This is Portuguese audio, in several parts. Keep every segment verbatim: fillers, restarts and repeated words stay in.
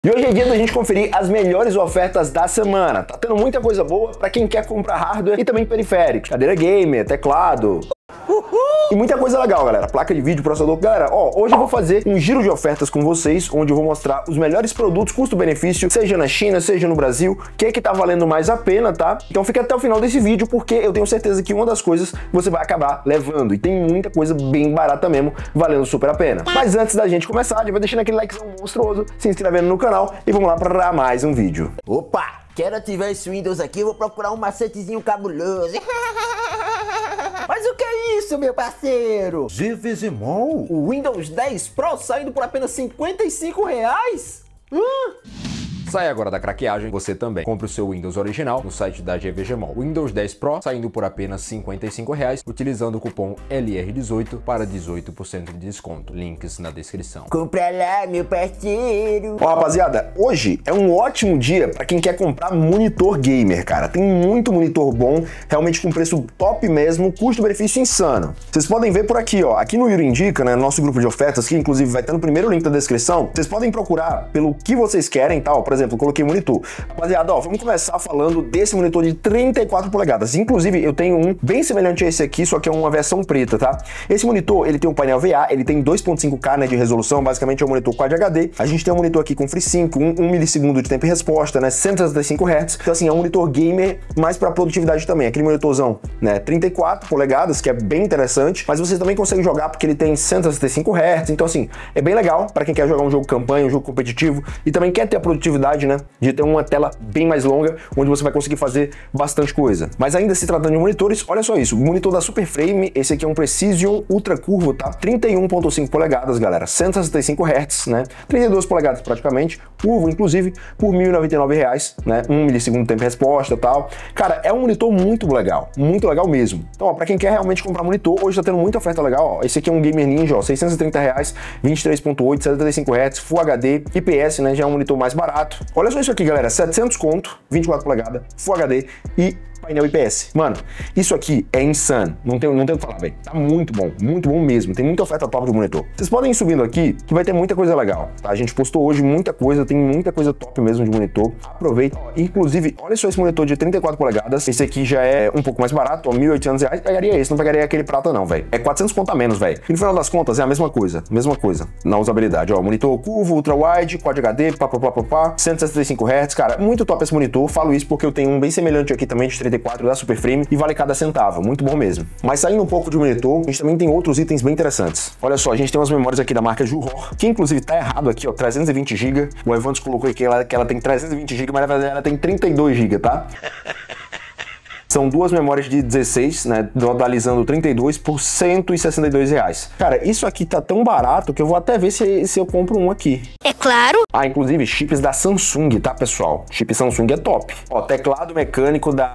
E hoje é dia da gente conferir as melhores ofertas da semana. Tá tendo muita coisa boa para quem quer comprar hardware e também periféricos. Cadeira gamer, teclado. Uhul! E muita coisa legal, galera. Placa de vídeo, processador. Galera, ó, hoje eu vou fazer um giro de ofertas com vocês, onde eu vou mostrar os melhores produtos, custo-benefício, seja na China, seja no Brasil, o que é que tá valendo mais a pena, tá? Então fica até o final desse vídeo, porque eu tenho certeza que uma das coisas você vai acabar levando. E tem muita coisa bem barata mesmo, valendo super a pena. Mas antes da gente começar, já vai deixando aquele likezão monstruoso, se inscrevendo no canal e vamos lá para mais um vídeo. Opa! Quero ativar esse Windows aqui, eu vou procurar um macetezinho cabuloso. Mas o que é isso, meu parceiro? Gevegimol? O Windows dez Pro saindo por apenas cinquenta e cinco reais? Hum? Sai agora da craqueagem, você também. Compre o seu Windows original no site da Gevegimol. Windows dez Pro saindo por apenas cinquenta e cinco reais, utilizando o cupom L R dezoito para dezoito por cento de desconto. Links na descrição. Compra lá, meu parceiro. Ó, rapaziada, hoje é um ótimo dia para quem quer comprar monitor gamer, cara. Tem muito monitor bom, realmente com preço top mesmo, custo-benefício insano. Vocês podem ver por aqui, ó. Aqui no Yuri Indica, né, nosso grupo de ofertas, que inclusive vai estar no primeiro link da descrição, vocês podem procurar pelo que vocês querem, tal. Por exemplo, eu coloquei monitor. Rapaziada, ó, vamos começar falando desse monitor de trinta e quatro polegadas. Inclusive, eu tenho um bem semelhante a esse aqui, só que é uma versão preta, tá? Esse monitor, ele tem um painel V A, ele tem dois ponto cinco K, né, de resolução, basicamente é um monitor Quad H D. A gente tem um monitor aqui com FreeSync, um, um milissegundo de tempo e resposta, né, cento e sessenta e cinco hertz. Então, assim, é um monitor gamer, mais para produtividade também. Aquele monitorzão, né, trinta e quatro polegadas, que é bem interessante, mas você também consegue jogar porque ele tem cento e sessenta e cinco hertz. Então, assim, é bem legal para quem quer jogar um jogo campanha, um jogo competitivo e também quer ter a produtividade, né, de ter uma tela bem mais longa, onde você vai conseguir fazer bastante coisa. Mas ainda se tratando de monitores, olha só isso, o monitor da Superframe, esse aqui é um Precision Ultra Curvo, tá? trinta e um ponto cinco polegadas, galera, cento e sessenta e cinco hertz, né? trinta e duas polegadas praticamente, curvo, inclusive, por mil e noventa e nove reais, né? um milissegundo tempo de resposta e tal. Cara, é um monitor muito legal, muito legal mesmo. Então, ó, pra quem quer realmente comprar monitor, hoje tá tendo muita oferta legal, ó. Esse aqui é um Gamer Ninja, ó, seiscentos e trinta reais, vinte e três ponto oito, setenta e cinco hertz, Full H D, I P S, né? Já é um monitor mais barato. Olha só isso aqui, galera, setecentos conto, vinte e quatro polegadas, Full H D e painel I P S. Mano, isso aqui é insano. Não tem, não tem o que falar, velho. Tá muito bom, muito bom mesmo. Tem muita oferta top de monitor. Vocês podem ir subindo aqui, que vai ter muita coisa legal, tá? A gente postou hoje muita coisa, tem muita coisa top mesmo de monitor. Aproveita. Inclusive, olha só esse monitor de trinta e quatro polegadas. Esse aqui já é um pouco mais barato, ó, mil e oitocentos reais. Pegaria esse, não pegaria aquele prata não, velho. É quatrocentos conto a menos, velho. E no final das contas, é a mesma coisa. Mesma coisa na usabilidade, ó. Monitor curvo, ultra wide, Quad H D, pá, pá, pá, pá, pá, cento e sessenta e cinco hertz. Cara, muito top esse monitor. Falo isso porque eu tenho um bem semelhante aqui também de trinta e quatro da Superframe e vale cada centavo, muito bom mesmo. Mas saindo um pouco de monitor, a gente também tem outros itens bem interessantes. Olha só, a gente tem umas memórias aqui da marca Juhor, que inclusive tá errado aqui, ó, trezentos e vinte gigas. O Evandro colocou aqui que ela, que ela tem trezentos e vinte gigas, mas na verdade ela tem trinta e dois gigas, tá? São duas memórias de dezesseis, né, totalizando trinta e dois por cento e sessenta e dois reais. Cara, isso aqui tá tão barato que eu vou até ver se, se eu compro um aqui. É claro. Ah, inclusive chips da Samsung, tá, pessoal? Chip Samsung é top. Ó, teclado mecânico da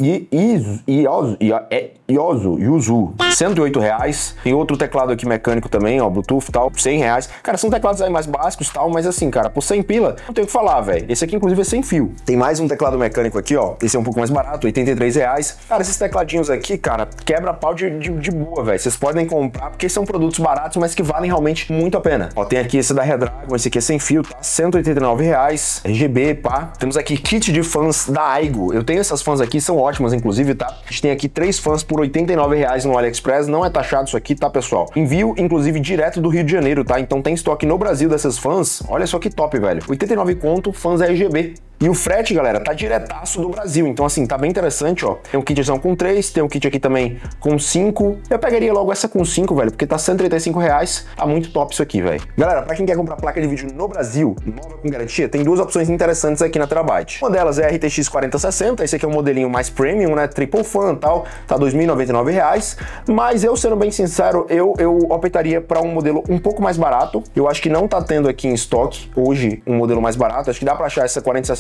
Iozu, Yuzu, cento e oito reais. Tem outro teclado aqui mecânico também, ó, Bluetooth e tal, cem reais. Cara, são teclados aí mais básicos e tal, mas assim, cara, por cem pila, não tem o que falar, velho. Esse aqui, inclusive, é sem fio. Tem mais um teclado mecânico aqui, ó. Esse é um pouco mais barato, oitenta e três reais. Cara, esses tecladinhos aqui, cara, quebra pau de, de, de boa, velho. Vocês podem comprar, porque são produtos baratos, mas que valem realmente muito a pena. Ó, tem aqui esse da Redragon, esse aqui é sem fio, tá? cento e oitenta e nove reais, R G B, pá. Temos aqui kit de fãs da Aigo. Eu tenho essas fãs aqui, são ótimas, inclusive, tá? A gente tem aqui três fãs por oitenta e nove reais no AliExpress. Não é taxado isso aqui, tá, pessoal? Envio, inclusive, direto do Rio de Janeiro, tá? Então tem estoque no Brasil dessas fãs. Olha só que top, velho. oitenta e nove conto, fãs R G B. E o frete, galera, tá diretaço do Brasil. Então, assim, tá bem interessante, ó. Tem um kitzão com três, tem um kit aqui também com cinco. Eu pegaria logo essa com cinco, velho, porque tá cento e trinta e cinco reais. Tá muito top isso aqui, velho. Galera, pra quem quer comprar placa de vídeo no Brasil, nova com garantia, tem duas opções interessantes aqui na Terabyte. Uma delas é a R T X quarenta sessenta. Esse aqui é um modelinho mais premium, né? Triple fan e tal. Tá dois mil e noventa e nove reais. Mas eu, sendo bem sincero, eu, eu optaria pra um modelo um pouco mais barato. Eu acho que não tá tendo aqui em estoque hoje um modelo mais barato. Acho que dá pra achar essa quarenta sessenta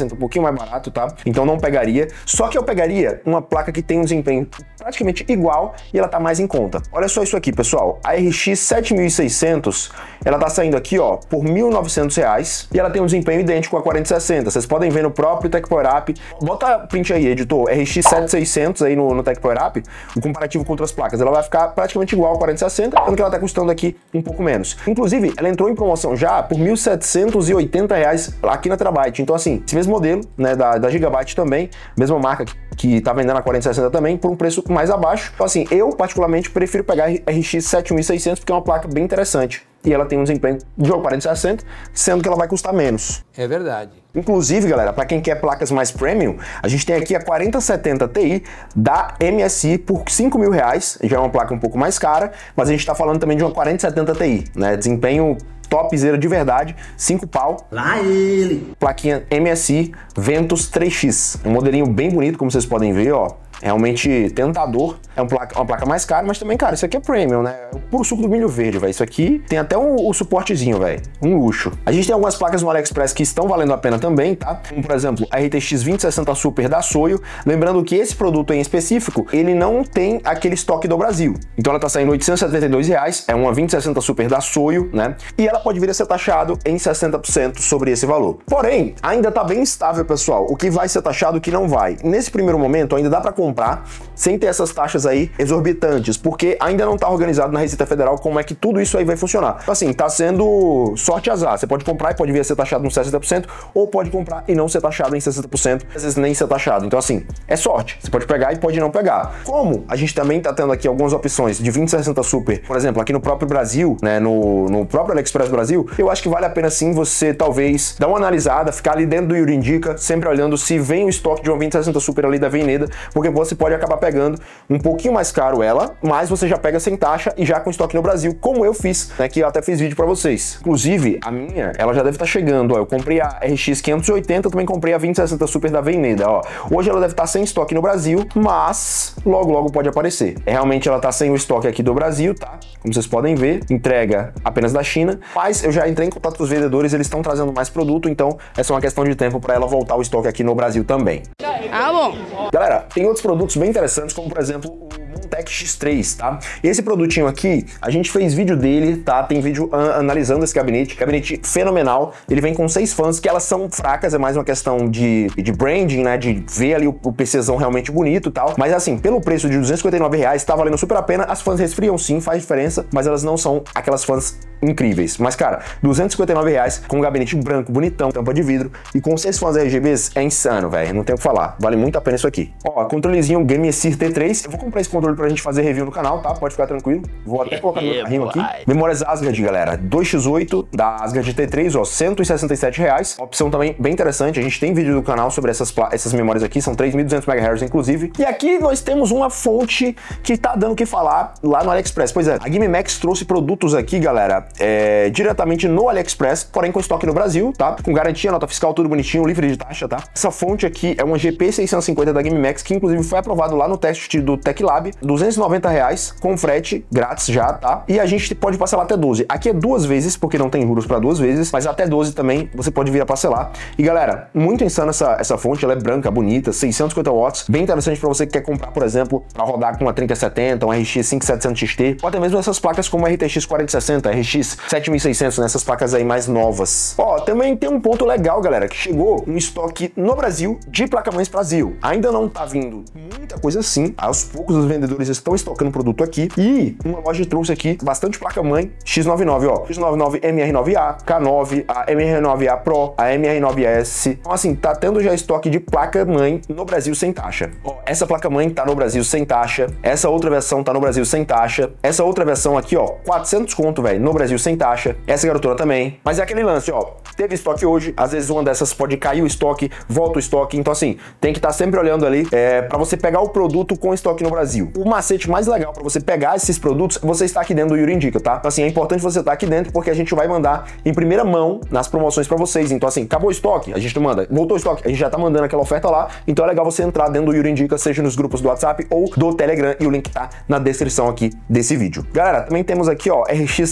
cento, um pouquinho mais barato, tá? Então não pegaria. Só que eu pegaria uma placa que tem um desempenho praticamente igual e ela tá mais em conta. Olha só isso aqui, pessoal. A R X sete mil e seiscentos, ela tá saindo aqui, ó, por mil e novecentos reais e ela tem um desempenho idêntico a quarenta sessenta. Vocês podem ver no próprio TechPowerUp. Bota print aí, editor, R X sete mil e seiscentos aí no, no TechPowerUp, o comparativo com outras placas. Ela vai ficar praticamente igual a quarenta sessenta, sendo que ela tá custando aqui um pouco menos. Inclusive, ela entrou em promoção já por mil setecentos e oitenta reais aqui na Terabyte. Então, assim, esse mesmo modelo, né, da, da Gigabyte também, mesma marca que, que tá vendendo a quarenta sessenta também, por um preço mais abaixo. Então, assim, eu particularmente prefiro pegar a R X sete mil e seiscentos porque é uma placa bem interessante. E ela tem um desempenho de quarenta sessenta, sendo que ela vai custar menos. É verdade. Inclusive, galera, para quem quer placas mais premium, a gente tem aqui a quarenta setenta Ti da M S I por cinco mil reais. Já é uma placa um pouco mais cara, mas a gente tá falando também de uma quarenta setenta Ti, né? Desempenho topzera de verdade, cinco pau. Lá ele! Plaquinha M S I Ventus três X. Um modelinho bem bonito, como vocês podem ver, ó. Realmente tentador. É uma placa, uma placa mais cara, mas também, cara, isso aqui é premium, né? É o puro suco do milho verde, velho. Isso aqui tem até um, um suportezinho, velho. Um luxo. A gente tem algumas placas no AliExpress que estão valendo a pena também, tá? Como, por exemplo, a R T X vinte sessenta Super da Soio. Lembrando que esse produto em específico, ele não tem aquele estoque do Brasil. Então ela tá saindo oitocentos e setenta e dois reais. É uma vinte sessenta Super da Soio, né? E ela pode vir a ser taxado em sessenta por cento sobre esse valor. Porém, ainda tá bem estável, pessoal. O que vai ser taxado e o que não vai. Nesse primeiro momento, ainda dá pra comprar comprar sem ter essas taxas aí exorbitantes, porque ainda não tá organizado na Receita Federal como é que tudo isso aí vai funcionar. Então, assim, tá sendo sorte e azar. Você pode comprar e pode vir a ser taxado nos sessenta por cento, ou pode comprar e não ser taxado em sessenta por cento, às vezes nem ser taxado. Então, assim, é sorte. Você pode pegar e pode não pegar. Como a gente também tá tendo aqui algumas opções de vinte sessenta Super, por exemplo, aqui no próprio Brasil, né, no, no próprio AliExpress Brasil, eu acho que vale a pena sim você talvez dar uma analisada, ficar ali dentro do Yuri Indica, sempre olhando se vem o estoque de uma vinte sessenta Super ali da Veneda, porque você pode acabar pegando um pouquinho mais caro ela, mas você já pega sem taxa e já com estoque no Brasil, como eu fiz, né, que eu até fiz vídeo pra vocês. Inclusive, a minha, ela já deve estar chegando, ó, eu comprei a R X quinhentos e oitenta, também comprei a vinte sessenta Super da Veneda, ó. Hoje ela deve estar sem estoque no Brasil, mas logo logo pode aparecer. É, realmente ela tá sem o estoque aqui do Brasil, tá? Como vocês podem ver, entrega apenas da China, mas eu já entrei em contato com os vendedores, eles estão trazendo mais produto, então é só uma questão de tempo para ela voltar o estoque aqui no Brasil também. Ah, bom. Galera, tem outros produtos bem interessantes, como por exemplo o Montec X três, tá? Esse produtinho aqui, a gente fez vídeo dele, tá? Tem vídeo an analisando esse gabinete, gabinete fenomenal. Ele vem com seis fãs, que elas são fracas, é mais uma questão de, de branding, né? De ver ali o, o PCzão realmente bonito e tal. Mas assim, pelo preço de duzentos e cinquenta e nove reais, tá valendo super a pena. As fãs resfriam sim, faz diferença, mas elas não são aquelas fãs incríveis. Mas, cara, duzentos e cinquenta e nove reais com um gabinete branco, bonitão, tampa de vidro e com seis fãs R G Bs é insano, velho. Não tem o que falar. Vale muito a pena isso aqui. Ó, controlezinho GameSir T três. Eu vou comprar esse controle pra gente fazer review no canal, tá? Pode ficar tranquilo. Vou até colocar no carrinho aqui. Memórias Asgard, galera. dois por oito da Asgard T três, ó, cento e sessenta e sete reais. Uma opção também bem interessante. A gente tem vídeo do canal sobre essas, essas memórias aqui. São três mil e duzentos megahertz, inclusive. E aqui nós temos uma fonte que tá dando o que falar lá no AliExpress. Pois é, a GameMax trouxe produtos aqui, galera, é, diretamente no AliExpress, porém com estoque no Brasil, tá? Com garantia, nota fiscal, tudo bonitinho, livre de taxa, tá? Essa fonte aqui é uma G P seiscentos e cinquenta da GameMax, que inclusive foi aprovado lá no teste do TechLab, duzentos e noventa reais, com frete grátis já, tá? E a gente pode parcelar até doze. Aqui é duas vezes, porque não tem juros para duas vezes, mas até doze também você pode vir a parcelar. E galera, muito insana essa, essa fonte, ela é branca, bonita, seiscentos e cinquenta watts, bem interessante para você que quer comprar, por exemplo, para rodar com uma trinta setenta, um R X cinco mil e setecentos X T, ou até mesmo essas placas como R T X quarenta sessenta, R X sete mil e seiscentos, nessas placas aí mais novas. Ó, também tem um ponto legal, galera, que chegou um estoque no Brasil de placa-mães Brasil. Ainda não tá vindo muita coisa assim, aos poucos os vendedores estão estocando produto aqui, e uma loja trouxe aqui bastante placa-mãe X noventa e nove, ó, X noventa e nove M R nove A, K nove, a M R nove A Pro, a M R nove S. Então assim, tá tendo já estoque de placa-mãe no Brasil sem taxa. Ó, essa placa-mãe tá no Brasil sem taxa, essa outra versão tá no Brasil sem taxa, essa outra versão aqui, ó, quatrocentos conto, velho, no Brasil sem taxa, essa garotona também. Mas é aquele lance, ó, teve estoque hoje, às vezes uma dessas pode cair o estoque, volta o estoque, então assim, tem que estar tá sempre olhando ali é, para você pegar o produto com estoque no Brasil. O macete mais legal para você pegar esses produtos, você está aqui dentro do Yuri Indica, tá? Então assim, é importante você estar aqui dentro porque a gente vai mandar em primeira mão nas promoções para vocês. Então assim, acabou o estoque, a gente manda, voltou o estoque, a gente já tá mandando aquela oferta lá, então é legal você entrar dentro do Yuri Indica, seja nos grupos do WhatsApp ou do Telegram, e o link tá na descrição aqui desse vídeo. Galera, também temos aqui, ó, R X cinco mil quinhentos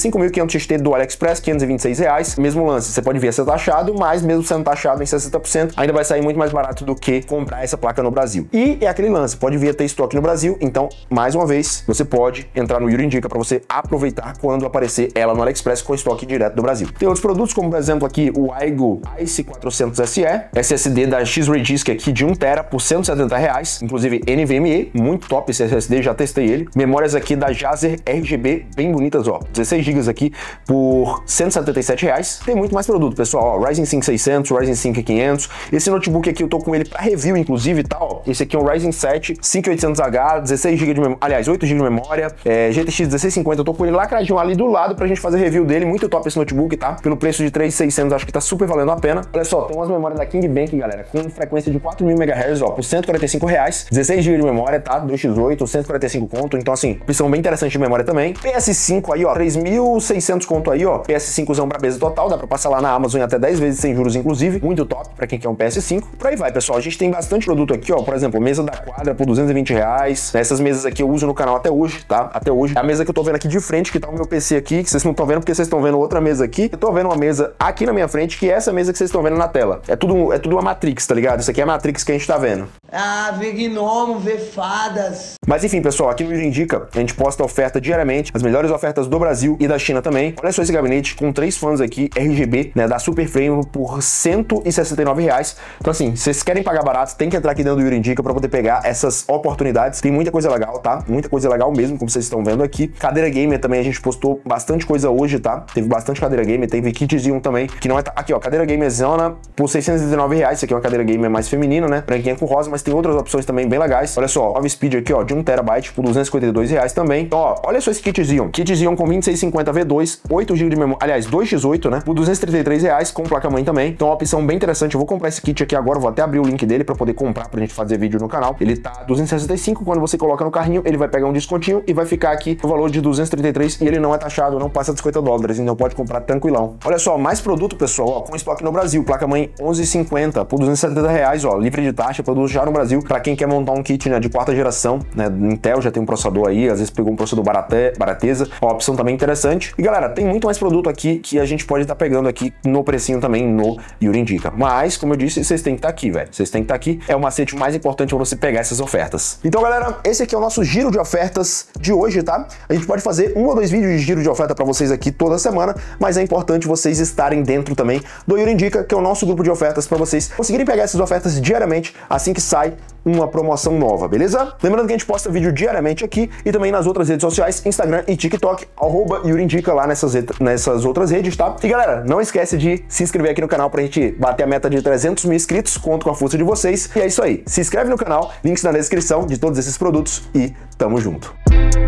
quinhentos X T do AliExpress, quinhentos e vinte e seis reais. Mesmo lance, você pode ver se é taxado, mas mesmo sendo taxado em sessenta por cento, ainda vai sair muito mais barato do que comprar essa placa no Brasil. E é aquele lance, pode vir a ter estoque no Brasil, então, mais uma vez, você pode entrar no Yuri Indica para você aproveitar quando aparecer ela no AliExpress com estoque direto do Brasil. Tem outros produtos, como por exemplo aqui o Aigo Ice quatrocentos S E, S S D da X-Ray Disk aqui de um tera por cento e setenta reais, inclusive N V M E, muito top esse S S D, já testei ele. Memórias aqui da Jazer R G B, bem bonitas, ó, dezesseis gigas aqui por cento e setenta e sete reais. Tem muito mais produto, pessoal, ó, Ryzen cinco seiscentos, Ryzen cinco quinhentos. Esse notebook aqui eu tô com ele para review, inclusive, tá, ó. Esse aqui é um Ryzen sete cinco mil e oitocentos H, dezesseis gigas de memória, aliás, oito gigas de memória, é, G T X dezesseis cinquenta, eu tô com ele lacradinho ali do lado pra gente fazer review dele, muito top esse notebook, tá? Pelo preço de três mil e seiscentos, acho que tá super valendo a pena. Olha só, tem umas memórias da KingBank, galera, com frequência de quatro mil megahertz, ó, por cento e quarenta e cinco reais, dezesseis gigas de memória, tá? dois por oito, cento e quarenta e cinco conto, então assim, opção bem interessante de memória também. P S cinco aí, ó, três mil e seiscentos conto aí, ó, P S cinco zão Brabeza total, dá pra passar lá na Amazon em até dez vezes sem juros, inclusive, muito top pra quem quer um P S cinco. Por aí vai, pessoal, a gente tem bastante produto aqui, ó, por exemplo, mesa da Quadra por duzentos e vinte reais, essas mesas aqui eu uso no canal até hoje, tá? Até hoje. A mesa que eu tô vendo aqui de frente, que tá o meu P C aqui, que vocês não estão vendo porque vocês estão vendo outra mesa aqui. Eu tô vendo uma mesa aqui na minha frente, que é essa mesa que vocês estão vendo na tela. É tudo, é tudo uma Matrix, tá ligado? Isso aqui é a Matrix que a gente tá vendo. Ah, vê gnomo, vê fadas. Mas enfim, pessoal, aqui no Yuri Indica, a gente posta oferta diariamente, as melhores ofertas do Brasil e da China também. Olha só esse gabinete com três fãs aqui, R G B, né, da Super Frame por cento e sessenta e nove reais. Então assim, se vocês querem pagar barato, tem que entrar aqui dentro do Yuri Indica pra poder pegar essas oportunidades. Tem muita coisa legal, tá? Muita coisa legal mesmo, como vocês estão vendo aqui. Cadeira gamer também, a gente postou bastante coisa hoje, tá? Teve bastante cadeira gamer, teve kitzinho também, que não é... Aqui, ó, cadeira gamer zona por seiscentos e dezenove reais. Isso aqui é uma cadeira gamer mais feminina, né? Branquinha com rosa, mas tem outras opções também bem legais. Olha só, nove speed aqui, ó, de um terabyte por duzentos e cinquenta e dois reais também. Então, ó, olha só esse kit Xeon. Kit Xeon com vinte e seis cinquenta V dois, oito gigas de memória, aliás, dois por oito, né? Por duzentos e trinta e três reais, com placa-mãe também. Então, uma opção bem interessante. Eu vou comprar esse kit aqui agora, vou até abrir o link dele pra poder comprar, pra gente fazer vídeo no canal. Ele tá duzentos e sessenta e cinco, quando você coloca no carrinho, ele vai pegar um descontinho e vai ficar aqui o valor de duzentos e trinta e três e ele não é taxado, não passa de cinquenta dólares, então pode comprar tranquilão. Olha só, mais produto, pessoal, ó, com estoque no Brasil. Placa-mãe onze cinquenta por duzentos e setenta reais, ó, livre de taxa, produto já no Brasil. Pra quem quer montar um kit, né, de quarta geração, né, Intel já tem um processador aí, às vezes pegou um processador barate, barateza, ó, opção também interessante. E galera, tem muito mais produto aqui que a gente pode estar tá pegando aqui no precinho também no Yuri Indica. Mas, como eu disse, vocês têm que estar tá aqui, velho. Vocês têm que estar tá aqui. É o macete mais importante pra você pegar essas ofertas. Então, galera, esse aqui é o nosso giro de ofertas de hoje, tá? A gente pode fazer um ou dois vídeos de giro de oferta pra vocês aqui toda semana, mas é importante vocês estarem dentro também do Yuri Indica, que é o nosso grupo de ofertas pra vocês conseguirem pegar essas ofertas diariamente assim que sai uma promoção nova, beleza? Lembrando que a gente posta vídeo diariamente aqui e também nas outras redes sociais, Instagram e TikTok, arroba Yuri Indica lá nessas, nessas outras redes, tá? E galera, não esquece de se inscrever aqui no canal pra gente bater a meta de trezentos mil inscritos, conto com a força de vocês. E é isso aí, se inscreve no canal, links na descrição de todos esses produtos e tamo junto.